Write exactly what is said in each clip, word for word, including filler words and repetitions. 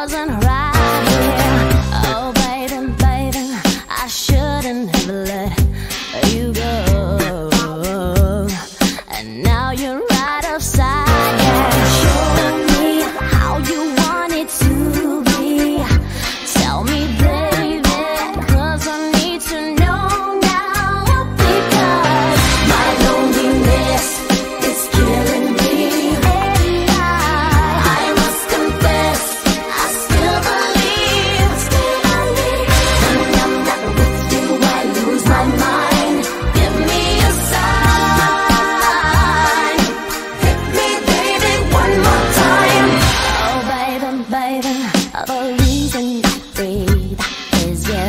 wasn't right here. Oh baby, baby, I shouldn't have let you go. And now you're right upside down. Show me how you want it to be. Tell me, baby, 'cause I need to know now. Because my loneliness is killing me, and I, I must confess, I still believe, still believe. When I'm not with you, I lose my mind. Give me a sign. Hit me, baby, one more time. Oh, baby, baby, the reason I breathe is you.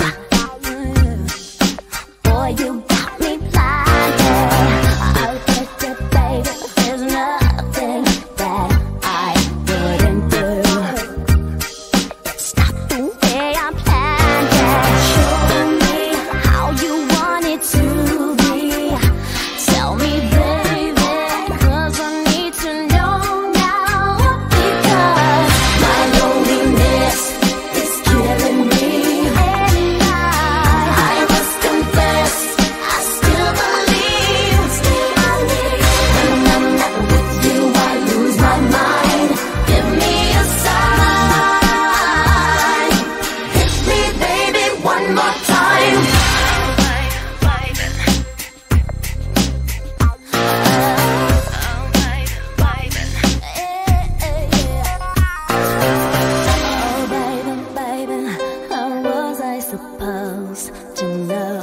Boy, you got me blinded. I'll get you, baby. There's nothing that I wouldn't do. It's not the way I planned it. Show me how you want it to be. Tell me, baby, 'cause I need to know now. Because my loneliness is killing me, and I, I must confess, I still believe, still believe. When I'm not with you, I lose my mind. Give me a sign. Hit me, baby, one more time. Oh, baby, baby, how was I supposed to know?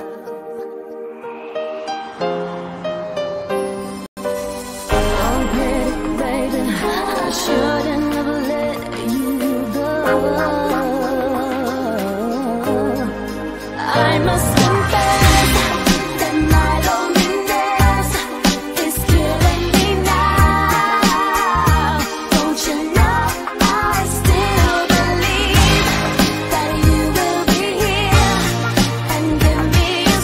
Oh, baby, baby, I shouldn't have let you go. I must confess that my loneliness is killing me now. Don't you know I still believe that you will be here and give me a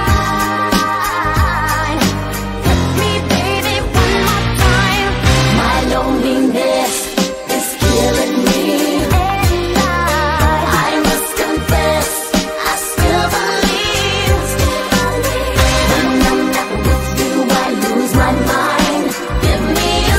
sign. Hit me, baby, one more time. My loneliness is killing me, and I, I must confess, I still believe, still believe. When I'm not with you, I lose my mind. Give me a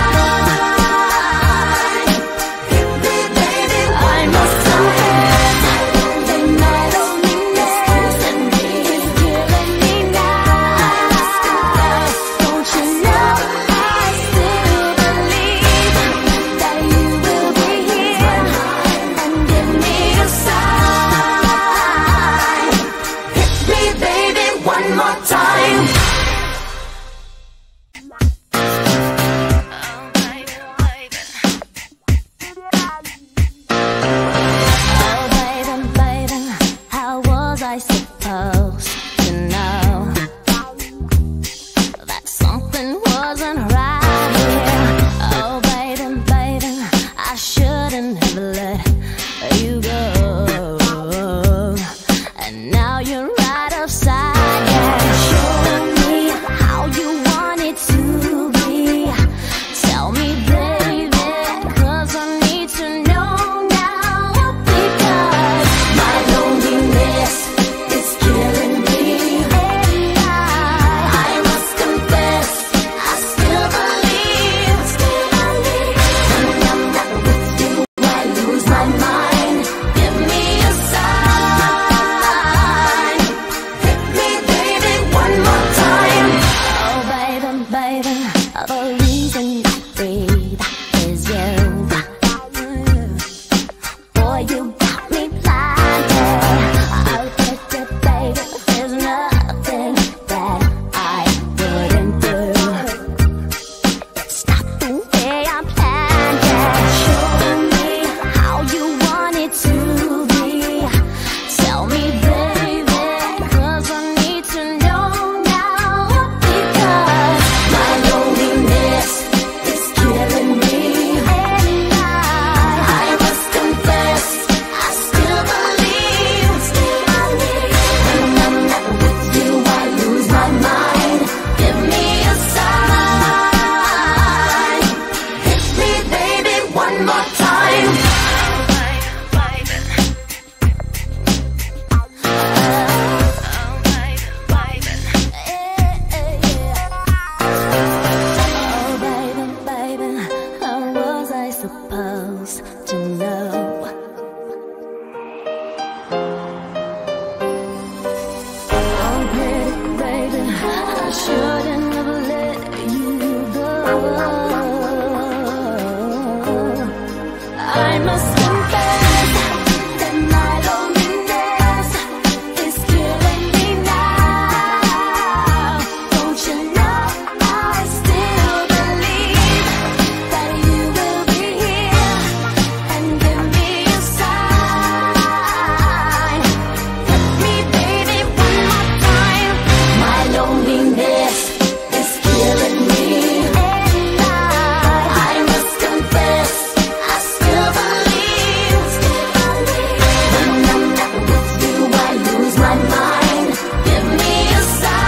sign. Hit me, baby, one more time. And my loneliness is killing me now. Don't you know I still believe that you will be here and give me a sign. Hit me, baby, one more time. Oh, baby, baby, how was I supposed to know that something wasn't right here? Oh, baby, baby, I shouldn't have let you go. And now you're right upside down. Show me how you want it to be. Tell me, baby, 'cause I need to know now. Because my loneliness is killing me, and I, I must confess, I still believe, still believe. When I'm not with you, I lose supposed to know. Oh, pretty baby, I shouldn't have let you go. I must confess that my loneliness is killing me now. Don't you know I still believe that you will be here and give me a sign. Hit me, baby, one more time. My loneliness is killing me, and I, I must confess, I still believe, still believe. When I'm not with you, I lose my mind. Give me a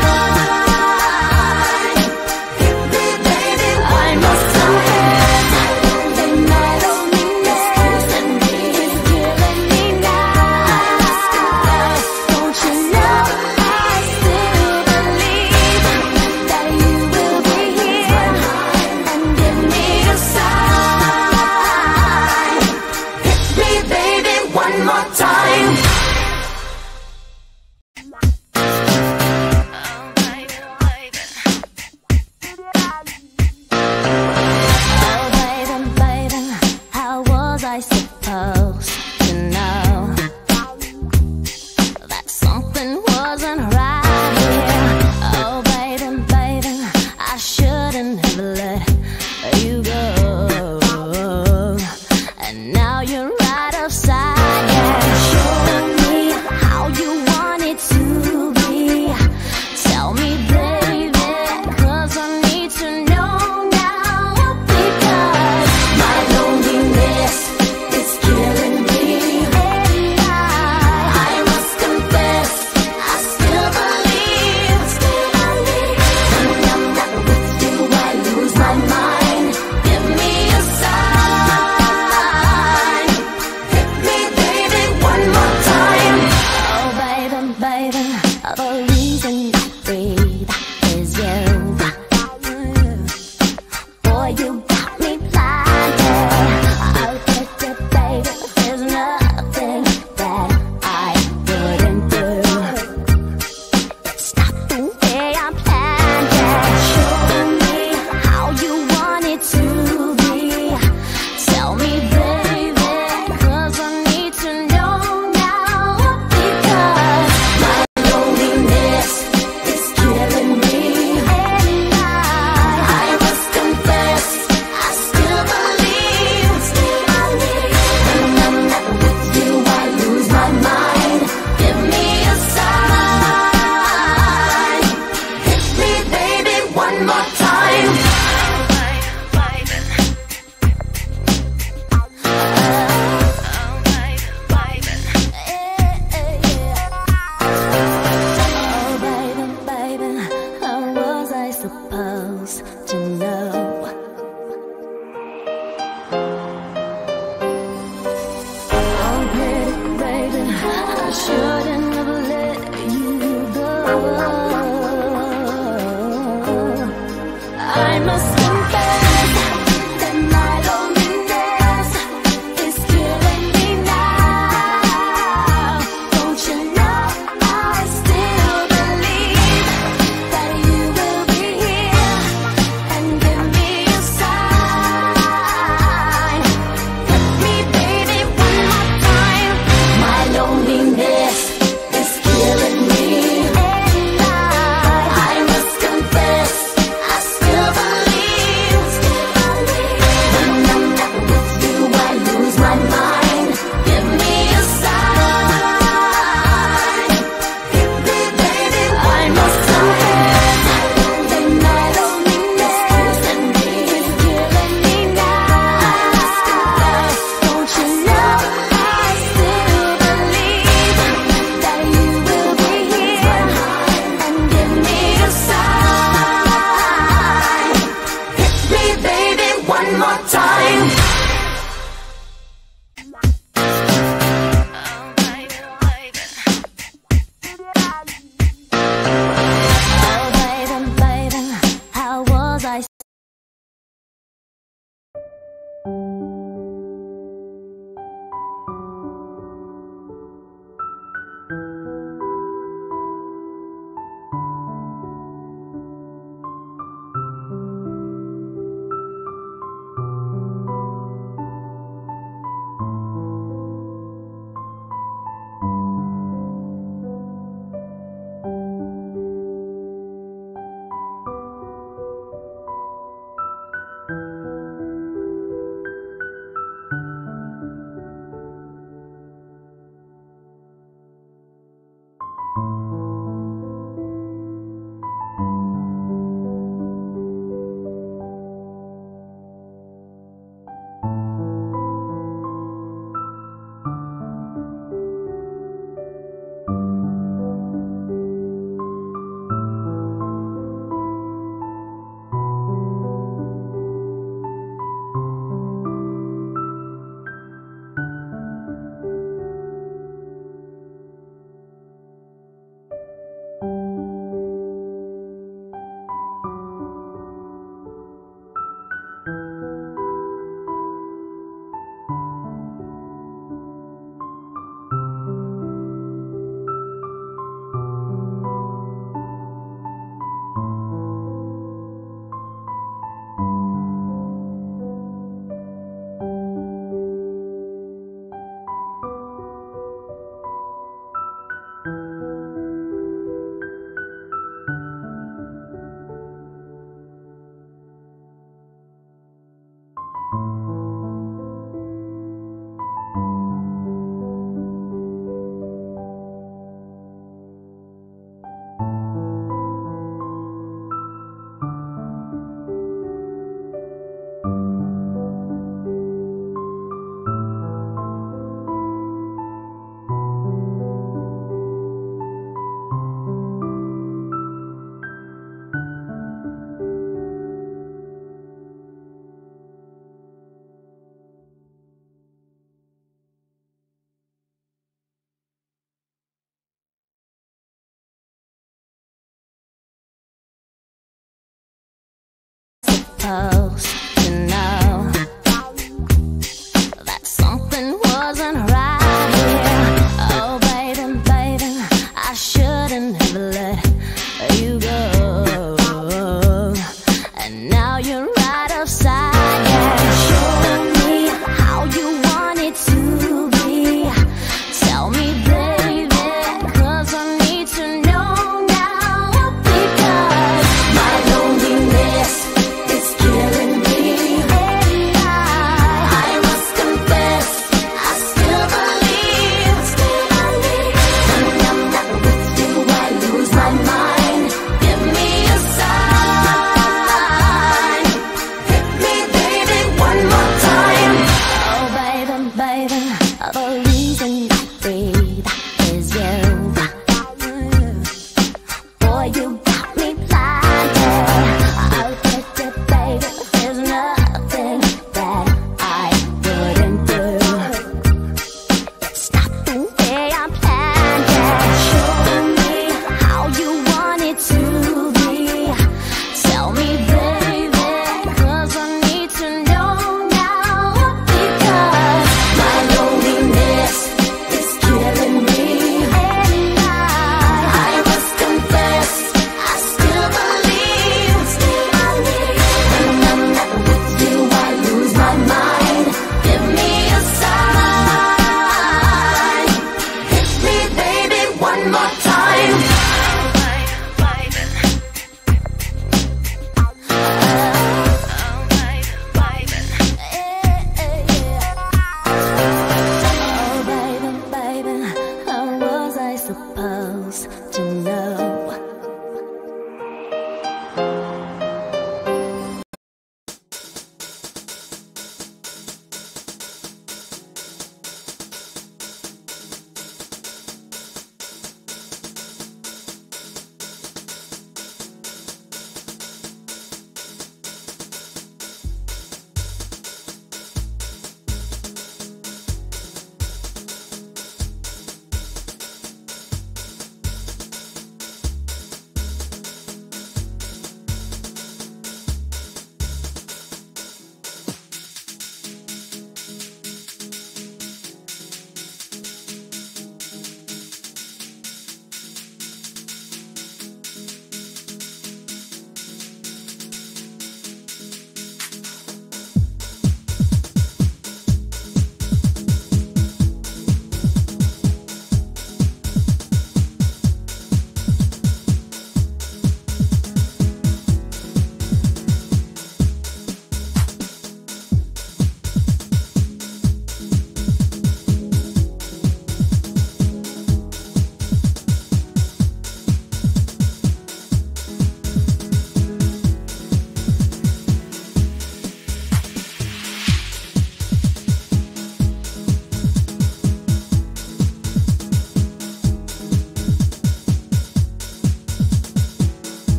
sign. Hit me, baby, I must confess that my loneliness is killing me, is killing me now. I must confess, don't you know I still believe that you will be here and give me a sign. Hit me, baby, one more time. Oh, baby, baby, how was I supposed to know that something wasn't right here? Oh, baby, baby, I shouldn't have let you go. And now you're right upside down. Show me how you want it to be. Tell me, baby, 'cause I need to know now. Because my loneliness is killing me, and I, I must confess, I still believe, still believe. When I'm not with you, I lose my mind. Give me a sign. Hit me, baby, one more time. Oh, baby, baby, the reason I breathe is you. Boy, you got me blinded. Oh, baby, baby, there's nothing that I wouldn't do. It's not the way I planned it. Show me how you want it to be. Tell me, baby, 'cause I need to know now. Because my loneliness is killing me, and I, I must confess, I still believe, still believe. When I'm not with you, I lose my mind. Give me a sign. Hit me, baby, one more time. Oh, baby, baby, how was I supposed to know? Oh, pretty baby, I shouldn't have let you go. I must confess that my loneliness is killing me now. Don't you know I still believe that you will be here and give me a sign. Hit me, baby, one more time. My loneliness supposed to know that something wasn't right here. Oh, baby, baby, I shouldn't have let you go. And now you're right upside down. Show me how you want it to be. Tell me, baby, 'cause I need to know now. Because my loneliness is killing me, and I, I must confess, I still believe, still believe. When I'm not with you, I lose my mind. Give me a sign. Hit me, baby, one more time. Oh, baby, baby, the reason I breathe is you. Boy, you got me blinded. Oh, baby, baby, there's nothing that I wouldn't do. It's not the way I planned it. Show me how you want it to be. Tell me, baby, 'cause I need to know now. Because my loneliness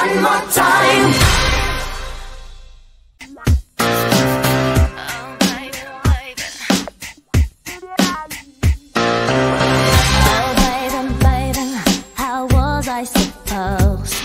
one more time. Oh baby, baby, how was I supposed